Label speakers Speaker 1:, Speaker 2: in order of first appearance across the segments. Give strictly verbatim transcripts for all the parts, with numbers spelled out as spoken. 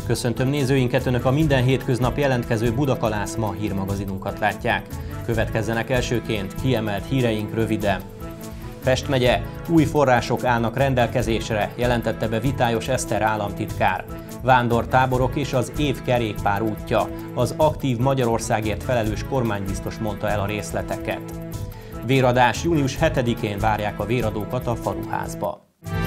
Speaker 1: Köszöntöm nézőinket, Önök a minden hétköznap jelentkező Budakalász Ma hírmagazinunkat látják. Következzenek elsőként kiemelt híreink röviden. Pest megye, új források állnak rendelkezésre, jelentette be Vitályos Eszter államtitkár. Vándortáborok és az év kerékpár útja. Az aktív Magyarországért felelős kormánybiztos mondta el a részleteket. Véradás, június hetedikén várják a véradókat a faluházba.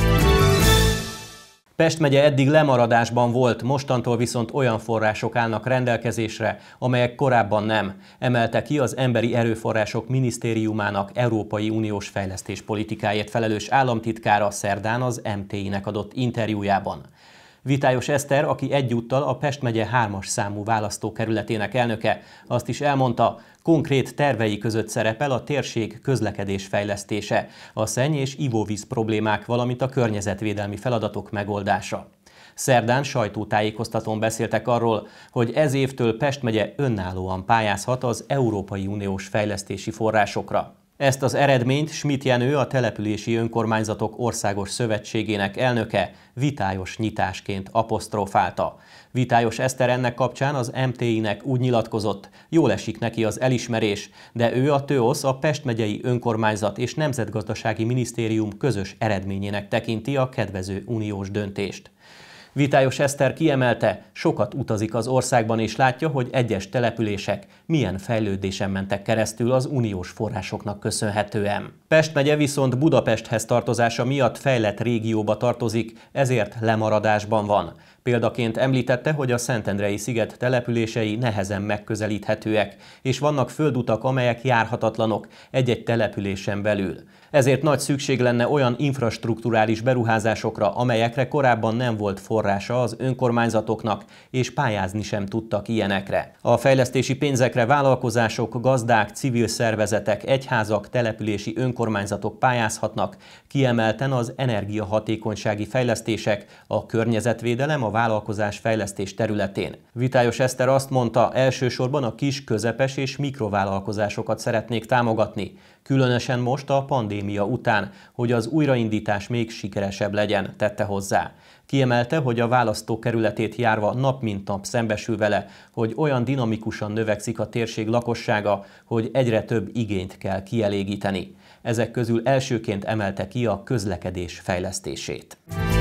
Speaker 1: Pest megye eddig lemaradásban volt, mostantól viszont olyan források állnak rendelkezésre, amelyek korábban nem, emelte ki az Emberi Erőforrások Minisztériumának Európai Uniós fejlesztéspolitikáért felelős államtitkára szerdán az em té i-nek adott interjújában. Vitályos Eszter, aki egyúttal a Pest megye hármas számú választókerületének elnöke, azt is elmondta, konkrét tervei között szerepel a térség közlekedés fejlesztése, a szenny- és ivóvíz problémák, valamint a környezetvédelmi feladatok megoldása. Szerdán sajtótájékoztatón beszéltek arról, hogy ez évtől Pest megye önállóan pályázhat az Európai Uniós fejlesztési forrásokra. Ezt az eredményt Schmidt Jenő, a Települési Önkormányzatok Országos Szövetségének elnöke vitályos nyitásként aposztrofálta. Vitályos Eszter ennek kapcsán az em té i-nek úgy nyilatkozott, jól esik neki az elismerés, de ő a TÖOSZ, a Pest megyei Önkormányzat és Nemzetgazdasági Minisztérium közös eredményének tekinti a kedvező uniós döntést. Vitályos Eszter kiemelte, sokat utazik az országban és látja, hogy egyes települések milyen fejlődésen mentek keresztül az uniós forrásoknak köszönhetően. Pest megye viszont Budapesthez tartozása miatt fejlett régióba tartozik, ezért lemaradásban van. Példaként említette, hogy a Szentendrei sziget települései nehezen megközelíthetőek, és vannak földutak, amelyek járhatatlanok egy-egy településen belül. Ezért nagy szükség lenne olyan infrastrukturális beruházásokra, amelyekre korábban nem volt forrása az önkormányzatoknak, és pályázni sem tudtak ilyenekre. A fejlesztési pénzekre vállalkozások, gazdák, civil szervezetek, egyházak, települési önkormányzatok pályázhatnak, kiemelten az energiahatékonysági fejlesztések, a környezetvédelem, a vállalkozás fejlesztés területén. Vitályos Eszter azt mondta, elsősorban a kis, közepes és mikrovállalkozásokat szeretnék támogatni, különösen most a pandémia után, hogy az újraindítás még sikeresebb legyen, tette hozzá. Kiemelte, hogy a választókerületét járva nap mint nap szembesül vele, hogy olyan dinamikusan növekszik a térség lakossága, hogy egyre több igényt kell kielégíteni. Ezek közül elsőként emelte ki a közlekedés fejlesztését.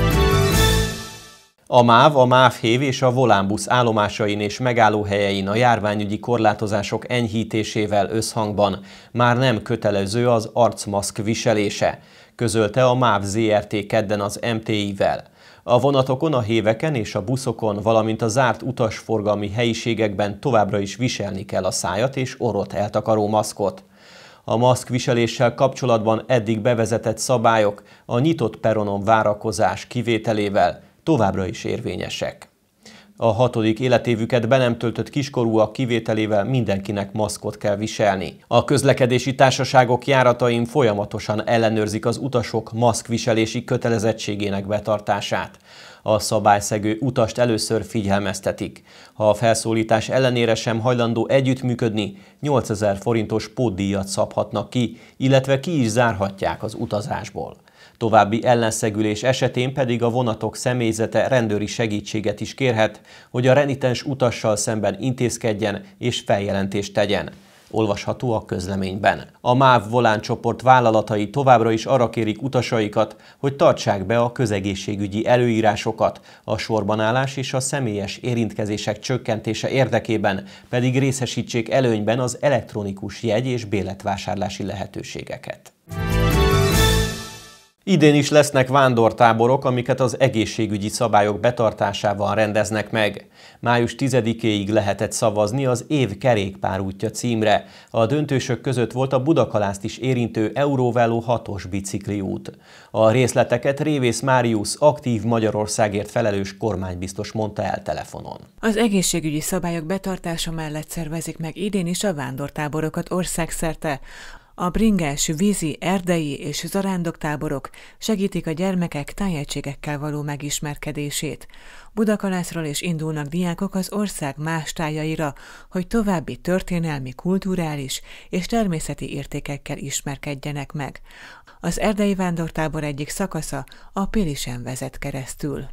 Speaker 1: A MÁV, a MÁV-hév és a Volánbusz állomásain és megállóhelyein a járványügyi korlátozások enyhítésével összhangban már nem kötelező az arcmaszk viselése, közölte a MÁV zé er té kedden az em té i-vel. A vonatokon, a héveken és a buszokon, valamint a zárt utasforgalmi helyiségekben továbbra is viselni kell a szájat és orrot eltakaró maszkot. A maszkviseléssel kapcsolatban eddig bevezetett szabályok a nyitott peronon várakozás kivételével továbbra is érvényesek. A hatodik életévüket be nem töltött kiskorúak kivételével mindenkinek maszkot kell viselni. A közlekedési társaságok járatain folyamatosan ellenőrzik az utasok maszkviselési kötelezettségének betartását. A szabályszegő utast először figyelmeztetik. Ha a felszólítás ellenére sem hajlandó együttműködni, nyolcezer forintos pótdíjat szabhatnak ki, illetve ki is zárhatják az utazásból. További ellenszegülés esetén pedig a vonatok személyzete rendőri segítséget is kérhet, hogy a renitens utassal szemben intézkedjen és feljelentést tegyen. Olvasható a közleményben. A MÁV voláncsoport vállalatai továbbra is arra kérik utasaikat, hogy tartsák be a közegészségügyi előírásokat, a sorbanállás és a személyes érintkezések csökkentése érdekében pedig részesítsék előnyben az elektronikus jegy- és béletvásárlási lehetőségeket. Idén is lesznek vándortáborok, amiket az egészségügyi szabályok betartásával rendeznek meg. május tizedikéig lehetett szavazni az év kerékpár útja címre. A döntősök között volt a Budakalászt is érintő Eurovelo hatos bicikliút. A részleteket Révész Máriusz, aktív Magyarországért felelős kormánybiztos mondta el telefonon.
Speaker 2: Az egészségügyi szabályok betartása mellett szervezik meg idén is a vándortáborokat országszerte. A bringás, vízi, erdei és zarándoktáborok segítik a gyermekek tájegységekkel való megismerkedését. Budakalászról is indulnak diákok az ország más tájaira, hogy további történelmi, kulturális és természeti értékekkel ismerkedjenek meg. Az erdei vándortábor egyik szakasza a Pilisen vezet keresztül.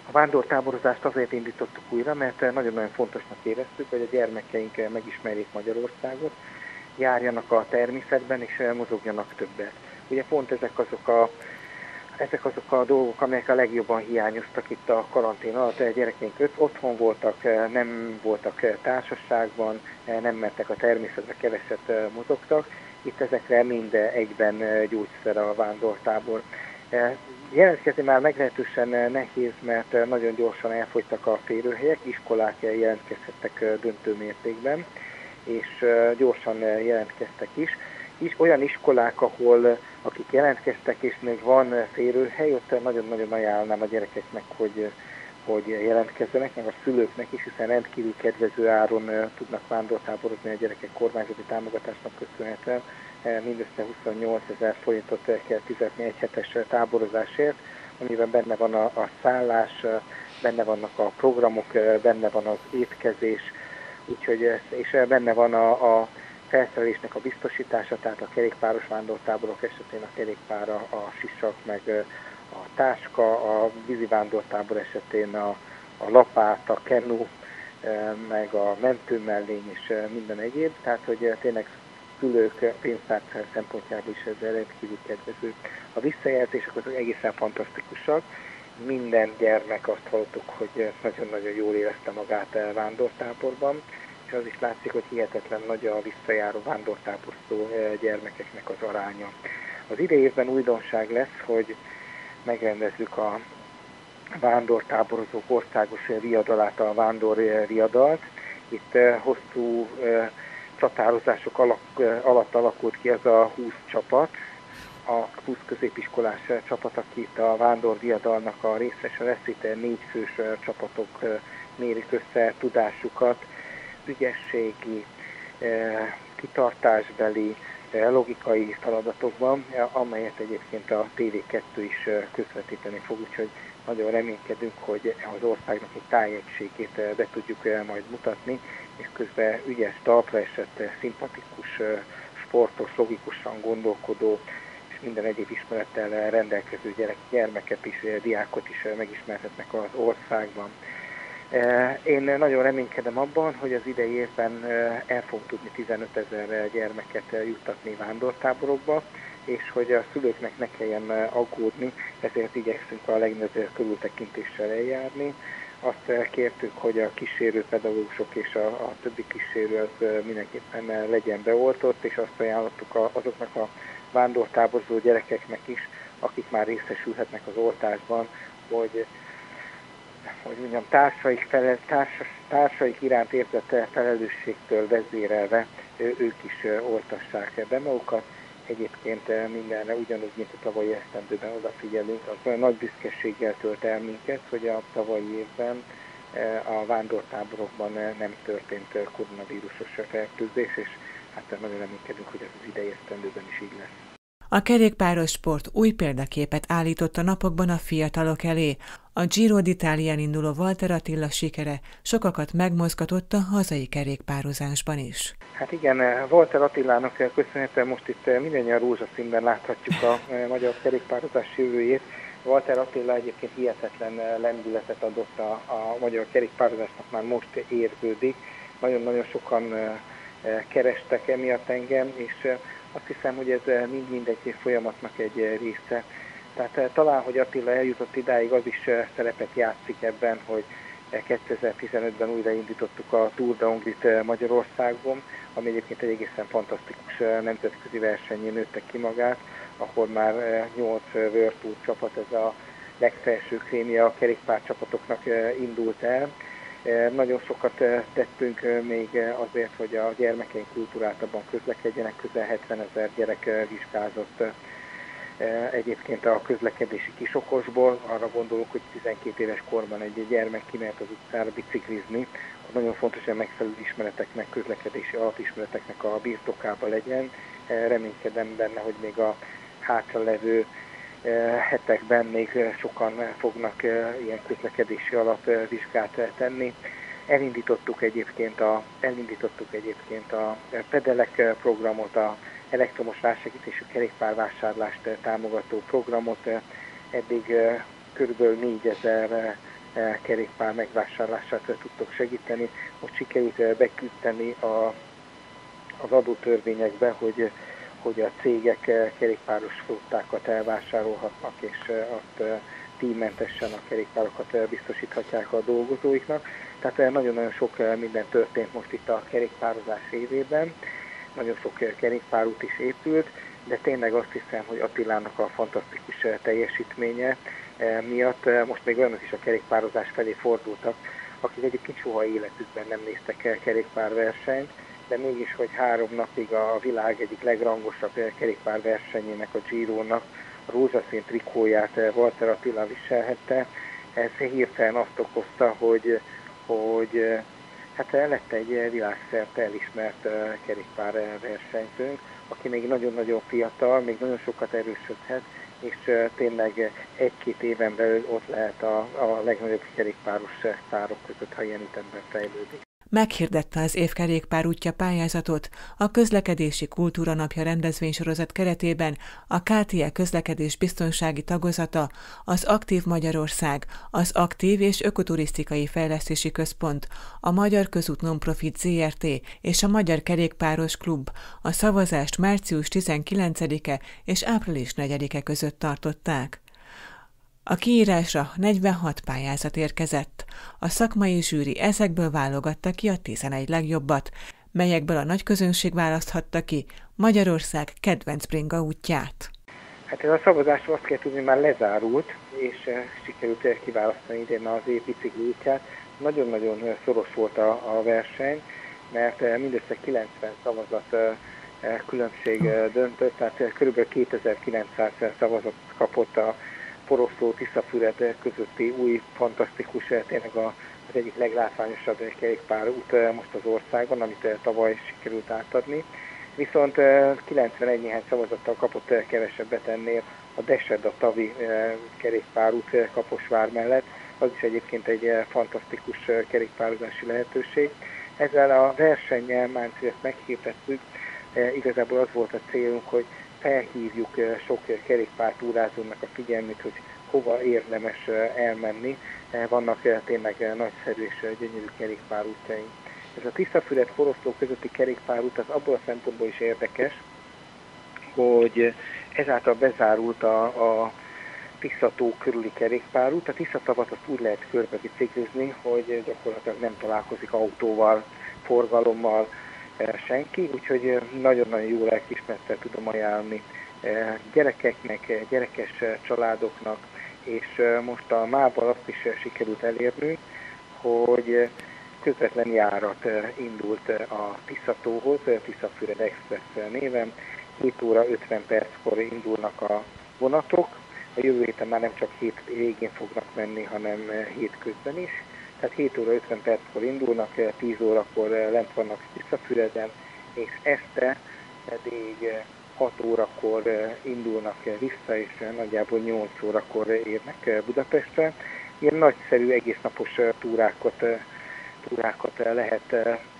Speaker 3: A vándortáborozást azért indítottuk újra, mert nagyon-nagyon fontosnak éreztük, hogy a gyermekeink megismerjék Magyarországot, járjanak a természetben és mozogjanak többet. Ugye pont ezek azok a, ezek azok a dolgok, amelyek a legjobban hiányoztak itt a karantén alatt. A gyerekeink otthon voltak, nem voltak társaságban, nem mentek a természetbe, keveset mozogtak. Itt ezekre mind egyben gyógyszer a vándortábor. Jelentkezni már meglehetősen nehéz, mert nagyon gyorsan elfogytak a férőhelyek, iskolák jelentkezhettek döntő mértékben, és gyorsan jelentkeztek is. is. Olyan iskolák, ahol akik jelentkeztek, és még van férőhely, ott nagyon-nagyon ajánlnám a gyerekeknek, hogy, hogy jelentkezzenek, meg a szülőknek is, hiszen rendkívül kedvező áron tudnak vándortáborozni a gyerekek kormányzati támogatásnak köszönhetően. Mindössze huszonnyolcezer forintot kell fizetni egy hetes táborozásért, amiben benne van a, a szállás, benne vannak a programok, benne van az étkezés, úgyhogy, és benne van a, a felszerelésnek a biztosítása, tehát a kerékpáros vándortáborok esetén a kerékpár, a, a sisak, meg a táska, a vízi vándortábor esetén a, a lapát, a kenu, meg a mentőmellény és minden egyéb, tehát hogy tényleg szülők pénztár szempontjából is ez rendkívül kedvező. A visszajelzések azok egészen fantasztikusak. Minden gyermek azt hallottuk, hogy nagyon-nagyon jól érezte magát vándortáborban, és az is látszik, hogy hihetetlen nagy a visszajáró vándortáborozó gyermekeknek az aránya. Az idei évben újdonság lesz, hogy megrendezzük a vándortáborozók országos riadalát, a vándor riadalt. Itt hosszú csatározások alatt alakult ki ez a húsz csapat, a húsz középiskolás csapat, akit a vándor diadalnak a részese lesz, itt négy fős csapatok mérik össze tudásukat, ügyességi, kitartásbeli, logikai feladatokban, amelyet egyébként a té vé kettő is közvetíteni fog, úgyhogy nagyon reménykedünk, hogy az országnak egy tájegységét be tudjuk majd mutatni, és közben ügyes, talpra esett, szimpatikus, sportos, logikusan gondolkodó, és minden egyéb ismerettel rendelkező gyerek, gyermeket is, diákot is megismerhetnek az országban. Én nagyon reménykedem abban, hogy az idei évben el fogunk tudni tizenötezer gyermeket juttatni vándortáborokba, és hogy a szülőknek ne kelljen aggódni, ezért igyekszünk a legnagyobb körültekintéssel eljárni. Azt kértük, hogy a kísérő pedagógusok és a, a többi kísérő az mindenképpen legyen beoltott, és azt ajánlottuk azoknak a vándortáborozó gyerekeknek is, akik már részesülhetnek az oltásban, hogy, hogy mondjam, társaik, felel, társas, társaik iránt érzett felelősségtől vezérelve ők is oltassák be magukat. Egyébként mindenre ugyanúgy, mint a tavalyi esztendőben odafigyelünk, az nagy büszkeséggel tölt el minket, hogy a tavalyi évben a vándortáborokban nem történt koronavírusos fertőzés, és hát nagyon reménykedünk, hogy ez az idei esztendőben is így lesz.
Speaker 2: A kerékpáros sport új példaképet állított a napokban a fiatalok elé. A Giro d'Italián induló Walter Attila sikere sokakat megmozgatott a hazai kerékpározásban is.
Speaker 3: Hát igen, Walter Attilának köszönhetően most itt mindannyian rózsaszínben láthatjuk a magyar kerékpározás jövőjét. Walter Attila egyébként hihetetlen lendületet adott a, a magyar kerékpározásnak, már most érződik. Nagyon-nagyon sokan kerestek emiatt engem, és azt hiszem, hogy ez mind-mind egy folyamatnak egy része. Tehát talán, hogy Attila eljutott idáig, az is szerepet játszik ebben, hogy kétezer-tizenötben újraindítottuk a Tour de Hongrit Magyarországon, ami egyébként egy egészen fantasztikus nemzetközi versenyen nőtte ki magát, ahol már nyolc World Tour csapat, ez a legfelső krémje a kerékpárcsapatoknak indult el. Nagyon sokat tettünk még azért, hogy a gyermekeink kultúráltabban közlekedjenek, közel hetvenezer gyerek vizsgázott egyébként a közlekedési kisokosból. Arra gondolok, hogy tizenkét éves korban egy gyermek kimehet az utcára biciklizni, nagyon fontos, hogy megfelelő ismereteknek, közlekedési alapismereteknek a birtokába legyen. Reménykedem benne, hogy még a hátra levő hetekben még sokan fognak ilyen közlekedési alapvizsgát tenni. Elindítottuk egyébként a, elindítottuk egyébként a Pedelek programot, a elektromos rássegítésű kerékpárvásárlást támogató programot. Eddig körülbelül négyezer kerékpár megvásárlását tudtok segíteni. Most sikerült beküzdeni a, az adótörvényekbe, hogy, hogy a cégek kerékpáros flottákat elvásárolhatnak, és azt díjmentesen a kerékpárokat biztosíthatják a dolgozóiknak. Tehát nagyon-nagyon sok minden történt most itt a kerékpározás évében. Nagyon sok kerékpárút is épült, de tényleg azt hiszem, hogy Attilának a fantasztikus teljesítménye miatt most még olyanok is a kerékpározás felé fordultak, akik egyébként soha életükben nem néztek el kerékpárversenyt, de mégis, hogy három napig a világ egyik legrangosabb kerékpárversenyének, a Girónak a rózsaszín trikóját Walter Attila viselhette, ez hirtelen azt okozta, hogy, hogy hát lett egy világszerte elismert kerékpárversenyzőnk, aki még nagyon-nagyon fiatal, még nagyon sokat erősödhet, és tényleg egy-két éven belül ott lehet a, a legnagyobb kerékpáros sztárok között, ha ilyen ütemben fejlődik.
Speaker 2: Meghirdette az év kerékpárútja pályázatot a Közlekedési Kultúra Napja rendezvénysorozat keretében a ká té e közlekedés biztonsági tagozata, az Aktív Magyarország, az Aktív és Ökoturisztikai Fejlesztési Központ, a Magyar Közút Nonprofit zé er té és a Magyar Kerékpáros Klub a szavazást március tizenkilencedike és április negyedike között tartották. A kiírásra negyvenhat pályázat érkezett. A szakmai zsűri ezekből válogatta ki a tizenegy legjobbat, melyekből a nagyközönség választhatta ki Magyarország kedvenc bringa útját.
Speaker 3: Hát ez a szavazás azt kell tudni, már lezárult, és sikerült kiválasztani idén az év bicikli útját. Nagyon-nagyon szoros volt a, a verseny, mert mindössze kilencven szavazat különbség döntött, tehát kb. kétezer-kilencszáz szavazat kapott a Poroszló-Tiszafüred közötti új, fantasztikus, tényleg az egyik leglátványosabb kerékpárút most az országon, amit tavaly sikerült átadni. Viszont kilencvenegy néhány szavazattal kapott kevesebbet ennél a Desed, a Tavi kerékpárút Kaposvár mellett. Az is egyébként egy fantasztikus kerékpározási lehetőség. Ezzel a versennyel, már ezt meghirdettük, igazából az volt a célunk, hogy felhívjuk sok kerékpártúrázónak a figyelmét, hogy hova érdemes elmenni. Vannak tényleg nagyszerű és gyönyörű kerékpárútjaink. Ez a Tiszafüred-Poroszló közötti kerékpárút az abból a szempontból is érdekes, hogy ezáltal bezárult a, a Tiszató körüli kerékpárút. A Tiszatavat azt úgy lehet körbe biciklizni, hogy gyakorlatilag nem találkozik autóval, forgalommal senki, úgyhogy nagyon-nagyon jó lelkiismerettel tudom ajánlani gyerekeknek, gyerekes családoknak, és most a mában azt is sikerült elérnünk, hogy közvetlen járat indult a Tiszatóhoz, Tiszafüred Express néven. hét óra ötven perckor indulnak a vonatok, a jövő héten már nem csak hét végén fognak menni, hanem hét közben is. Tehát hét óra ötven perckor indulnak, tíz órakor lent vannak Tiszafüreden, és este pedig hat órakor indulnak vissza, és nagyjából nyolc órakor érnek Budapestre. Ilyen nagyszerű egésznapos túrákat, túrákat lehet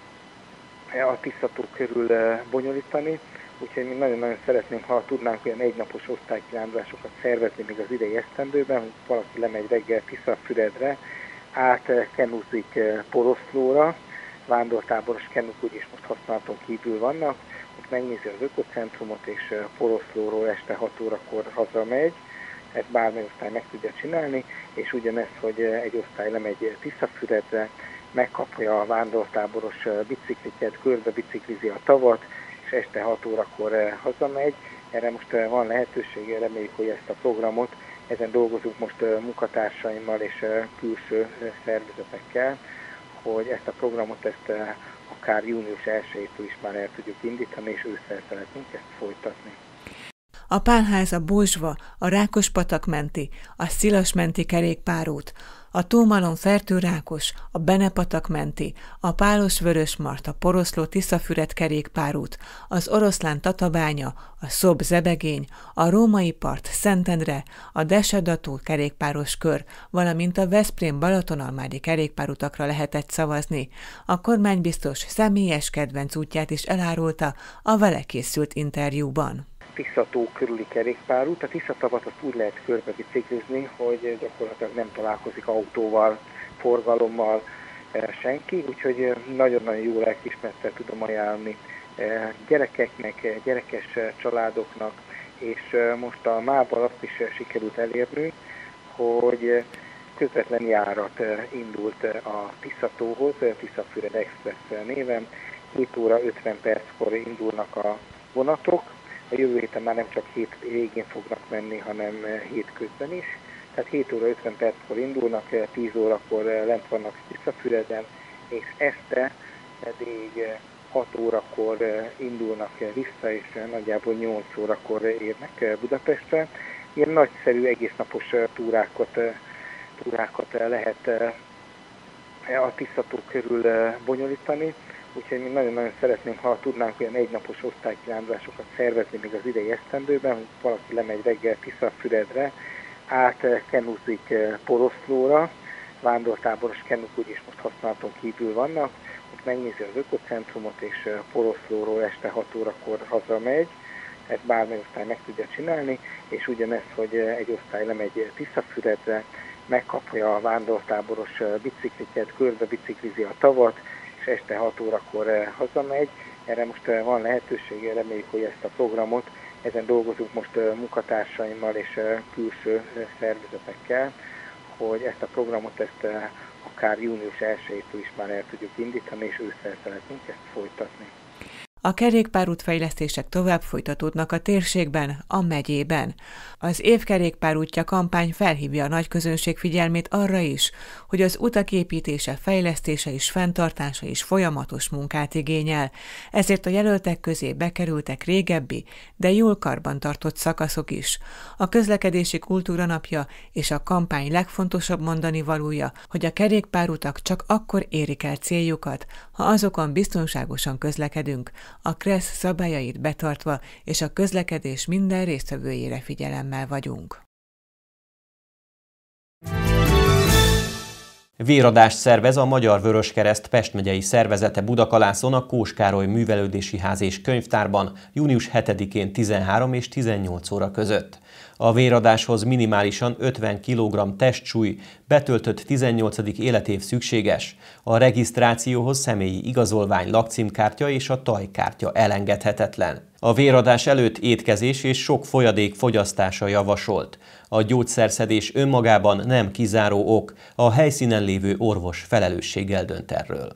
Speaker 3: a Tiszató körül bonyolítani, úgyhogy mi nagyon-nagyon szeretném, ha tudnánk olyan egynapos osztálykirándulásokat szervezni még az idei esztendőben, hogy valaki lemegy reggel Tiszafüredre, át kenúzik Poroszlóra, vándortáboros kenuk úgyis most használaton kívül vannak, ott megnézi az ökocentrumot, és Poroszlóról este hat órakor hazamegy, ezt bármely osztály meg tudja csinálni, és ugyanezt, hogy egy osztály lemegy Tiszafüredre, megkapja a vándortáboros bicikliket, körbe biciklizi a tavat, és este hat órakor hazamegy. Erre most van lehetőség, reméljük, hogy ezt a programot, ezen dolgozunk most munkatársaimmal és külső szervezetekkel, hogy ezt a programot ezt akár június elsejétől is már el tudjuk indítani, és ősszel szeretnénk ezt folytatni.
Speaker 2: A Pálháza Bózsva, a Rákospatak menti, a Szilas menti kerékpárút, a Tómalom Fertőrákos, a Benepatak menti, a Pálos-Vörösmart, a Poroszló-Tiszafüred kerékpárút, az Oroszlán-Tatabánya, a Szob-Zebegény, a Római Part Szentendre, a Desedató kerékpáros kör, valamint a Veszprém-Balatonalmádi kerékpárutakra lehetett szavazni. A kormánybiztos személyes kedvenc útját is elárulta a vele készült interjúban.
Speaker 3: Tiszató körüli kerékpárút. A Tiszatavat azt úgy lehet körbe biciklizni, hogy gyakorlatilag nem találkozik autóval, forgalommal senki, úgyhogy nagyon-nagyon jó lelkiismerettel tudom ajánlani gyerekeknek, gyerekes családoknak, és most a mában azt is sikerült elérnünk, hogy közvetlen járat indult a Tiszatóhoz, Tiszafüred Express néven. hét óra ötven perckor indulnak a vonatok. A jövő héten már nem csak hét végén fognak menni, hanem hét közben is. Tehát hét óra ötven perckor indulnak, tíz órakor lent vannak Tiszafüreden, és este pedig hat órakor indulnak vissza, és nagyjából nyolc órakor érnek Budapestre. Ilyen nagyszerű egésznapos túrákat, túrákat lehet a Tiszató körül bonyolítani, úgyhogy mi nagyon-nagyon szeretnénk, ha tudnánk olyan egynapos osztálykirándulásokat szervezni még az idei esztendőben, hogy valaki lemegy reggel Tiszafüredre, át kenúzik Poroszlóra, vándortáboros kenuk úgyis most használaton kívül vannak, ott megnézi az ökocentrumot, és Poroszlóról este hat órakor hazamegy, ezt bármely osztály meg tudja csinálni, és ugyanez, hogy egy osztály lemegy Tiszafüredre, megkapja a vándortáboros bicikliket, körbe biciklizi a tavat, és este hat órakor hazamegy. Erre most van lehetőség, reméljük, hogy ezt a programot, ezen dolgozunk most munkatársaimmal és külső szervezetekkel, hogy ezt a programot ezt akár június elsejétől is már el tudjuk indítani, és ősszel szeretnénk ezt folytatni.
Speaker 2: A kerékpárút fejlesztések tovább folytatódnak a térségben, a megyében. Az Év kerékpárútja kampány felhívja a nagyközönség figyelmét arra is, hogy az utak építése, fejlesztése és fenntartása is folyamatos munkát igényel, ezért a jelöltek közé bekerültek régebbi, de jól karbantartott szakaszok is. A közlekedési kultúra napja és a kampány legfontosabb mondani valója, hogy a kerékpárutak csak akkor érik el céljukat, ha azokon biztonságosan közlekedünk, a KRESZ szabályait betartva, és a közlekedés minden résztvevőjére figyelemmel vagyunk.
Speaker 1: Véradást szervez a Magyar Vöröskereszt Pest megyei szervezete Budakalászon a Kós Károly Művelődési Ház és Könyvtárban június hetedikén tizenhárom és tizennyolc óra között. A véradáshoz minimálisan ötven kilogramm testsúly, betöltött tizennyolcadik életév szükséges. A regisztrációhoz személyi igazolvány, lakcímkártya és a tajkártya elengedhetetlen. A véradás előtt étkezés és sok folyadék fogyasztása javasolt. A gyógyszerszedés önmagában nem kizáró ok, a helyszínen lévő orvos felelősséggel dönt erről.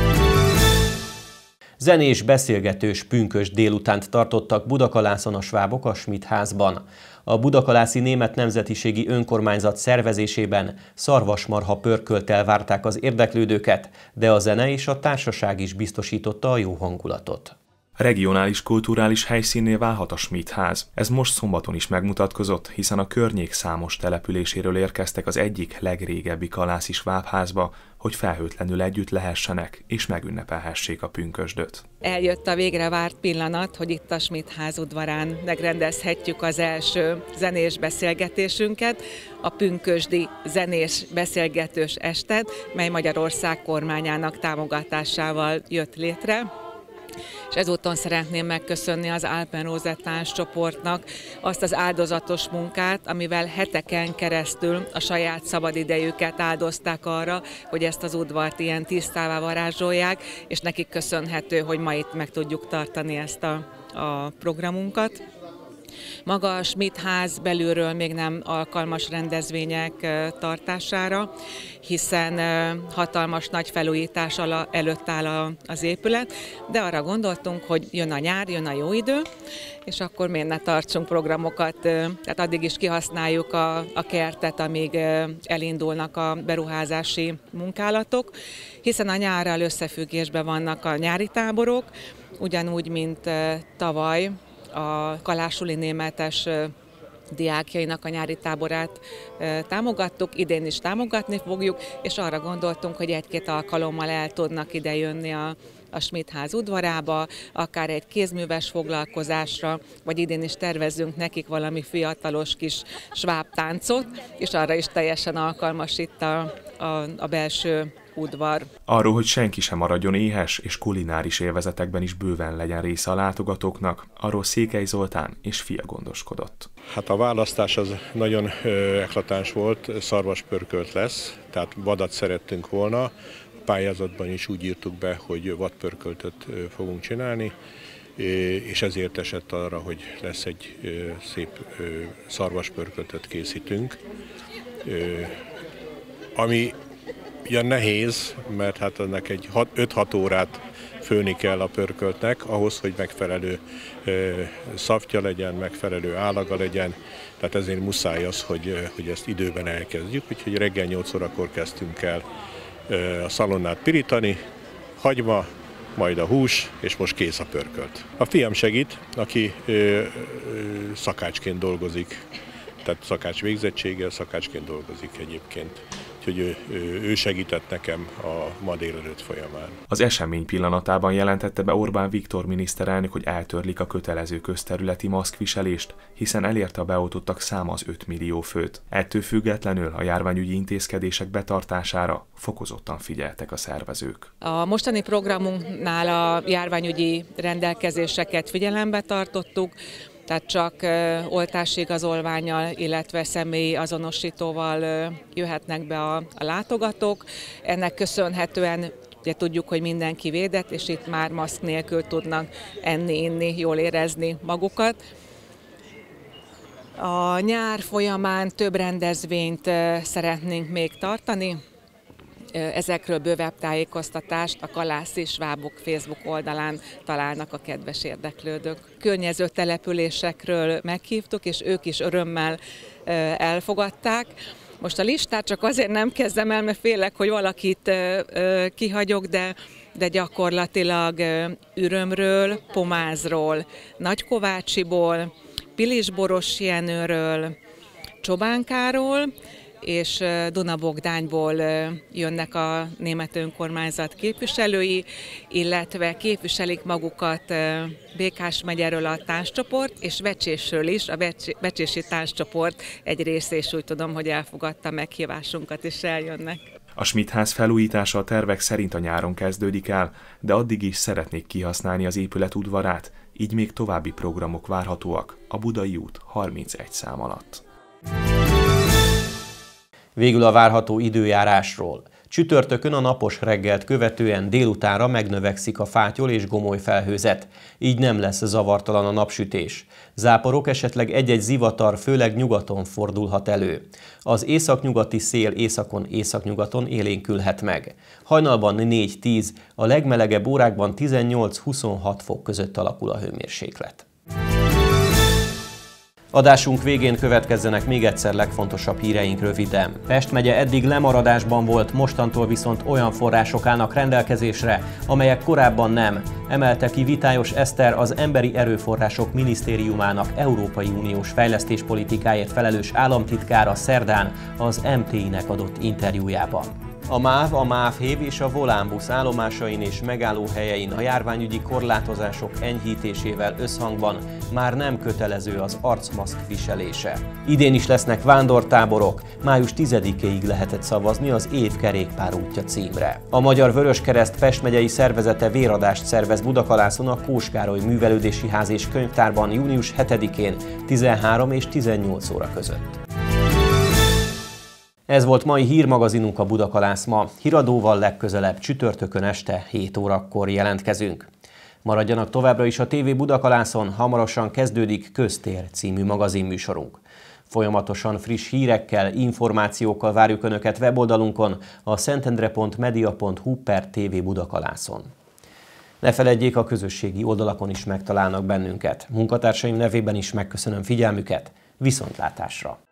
Speaker 1: Zenés, beszélgetős, pünkösd délutánt tartottak Budakalászon a svábok a Schmidt házban. A budakalászi német nemzetiségi önkormányzat szervezésében szarvasmarha pörkölttel várták az érdeklődőket, de a zene és a társaság is biztosította a jó hangulatot.
Speaker 4: Regionális kulturális helyszínné válhat a Schmidt ház. Ez most szombaton is megmutatkozott, hiszen a környék számos településéről érkeztek az egyik legrégebbi kalászi svábházba, hogy felhőtlenül együtt lehessenek és megünnepelhessék a pünkösdöt.
Speaker 5: Eljött a végre várt pillanat, hogy itt a Schmidt ház udvarán megrendezhetjük az első zenés beszélgetésünket, a pünkösdi zenés beszélgetős estet, mely Magyarország kormányának támogatásával jött létre. És ezúton szeretném megköszönni az Alpenrose táns csoportnak azt az áldozatos munkát, amivel heteken keresztül a saját szabadidejüket áldozták arra, hogy ezt az udvart ilyen tisztává varázsolják, és nekik köszönhető, hogy ma itt meg tudjuk tartani ezt a, a programunkat. Maga a Schmidt ház belülről még nem alkalmas rendezvények tartására, hiszen hatalmas nagy felújítás előtt áll az épület, de arra gondoltunk, hogy jön a nyár, jön a jó idő, és akkor miért ne tartsunk programokat, tehát addig is kihasználjuk a, a kertet, amíg elindulnak a beruházási munkálatok, hiszen a nyárral összefüggésben vannak a nyári táborok, ugyanúgy, mint tavaly, a Kalásuli Németes diákjainak a nyári táborát támogattuk, idén is támogatni fogjuk, és arra gondoltunk, hogy egy-két alkalommal el tudnak ide jönni a, a Schmidt ház udvarába, akár egy kézműves foglalkozásra, vagy idén is tervezzünk nekik valami fiatalos kis sváb táncot, és arra is teljesen alkalmas itt a, a, a belső udvar.
Speaker 4: Arról, hogy senki sem maradjon éhes, és kulináris élvezetekben is bőven legyen része a látogatóknak, arról Székely Zoltán és fia gondoskodott.
Speaker 6: Hát a választás az nagyon eklatáns volt, szarvaspörkölt lesz, tehát vadat szerettünk volna. A pályázatban is úgy írtuk be, hogy vadpörköltöt fogunk csinálni, és ezért esett arra, hogy lesz egy szép szarvaspörköltöt készítünk, ami ugye nehéz, mert hát ennek egy öt-hat órát főni kell a pörköltnek, ahhoz, hogy megfelelő szaftja legyen, megfelelő állaga legyen, tehát ezért muszáj az, hogy, hogy ezt időben elkezdjük, úgyhogy reggel nyolc órakor kezdtünk el a szalonnát pirítani, hagyma, majd a hús, és most kész a pörkölt. A fiam segít, aki ö, ö, szakácsként dolgozik, tehát szakács végzettséggel, szakácsként dolgozik egyébként. Úgyhogy ő, ő segített nekem a ma délelőtt folyamán.
Speaker 4: Az esemény pillanatában jelentette be Orbán Viktor miniszterelnök, hogy eltörlik a kötelező közterületi maszkviselést, hiszen elérte a beoltottak száma az öt millió főt. Ettől függetlenül a járványügyi intézkedések betartására fokozottan figyeltek a szervezők.
Speaker 5: A mostani programunknál a járványügyi rendelkezéseket figyelembe tartottuk, tehát csak oltásigazolvánnyal, illetve személyi azonosítóval jöhetnek be a, a látogatók. Ennek köszönhetően ugye tudjuk, hogy mindenki védett, és itt már maszk nélkül tudnak enni, inni, jól érezni magukat. A nyár folyamán több rendezvényt szeretnénk még tartani. Ezekről bővebb tájékoztatást a Kalászi Svábok Facebook oldalán találnak a kedves érdeklődők. Környező településekről meghívtuk, és ők is örömmel elfogadták. Most a listát csak azért nem kezdem el, mert félek, hogy valakit kihagyok, de, de gyakorlatilag Ürömről, Pomázról, Nagykovácsiból, Pilisborosjenőről, Csobánkáról, és Dunabogdányból jönnek a német önkormányzat képviselői, illetve képviselik magukat Békás megyéről a tánccsoport, és Vecsésről is, a Vecsési tánccsoport egy része, és úgy tudom, hogy elfogadta meghívásunkat, és eljönnek.
Speaker 4: A Schmidt-ház felújítása a tervek szerint a nyáron kezdődik el, de addig is szeretnék kihasználni az épület udvarát, így még további programok várhatóak a Budai út harmincegy szám alatt.
Speaker 1: Végül a várható időjárásról. Csütörtökön a napos reggelt követően délutánra megnövekszik a fátyol és gomoly felhőzet, így nem lesz zavartalan a napsütés. Záporok, esetleg egy-egy zivatar főleg nyugaton fordulhat elő. Az északnyugati szél északon északnyugaton élénkülhet meg. Hajnalban négy-tíz, a legmelegebb órákban tizennyolc-huszonhat fok között alakul a hőmérséklet. Adásunk végén következzenek még egyszer legfontosabb híreink röviden. Pest megye eddig lemaradásban volt, mostantól viszont olyan források állnak rendelkezésre, amelyek korábban nem, emelte ki Vitályos Eszter, az Emberi Erőforrások Minisztériumának Európai Uniós fejlesztéspolitikáért felelős államtitkára szerdán az em té i-nek adott interjújában. A MÁV, a MÁV-hév és a Volánbusz állomásain és megállóhelyein a járványügyi korlátozások enyhítésével összhangban már nem kötelező az arcmaszk viselése. Idén is lesznek vándortáborok, május tizedikéig lehetett szavazni az év kerékpárútja címre. A Magyar Vöröskereszt Pest megyei szervezete véradást szervez Budakalászon a Kós Károly Művelődési Ház és Könyvtárban június hetedikén tizenhárom és tizennyolc óra között. Ez volt mai hírmagazinunk a Budakalász ma. Híradóval legközelebb csütörtökön este hét órakor jelentkezünk. Maradjanak továbbra is a té vé Budakalászon, hamarosan kezdődik Köztér című magazinműsorunk. Folyamatosan friss hírekkel, információkkal várjuk Önöket weboldalunkon, a szentendre pont media pont hu per té vé Budakalászon. Ne feledjék, a közösségi oldalakon is megtalálnak bennünket. Munkatársaim nevében is megköszönöm figyelmüket, viszontlátásra!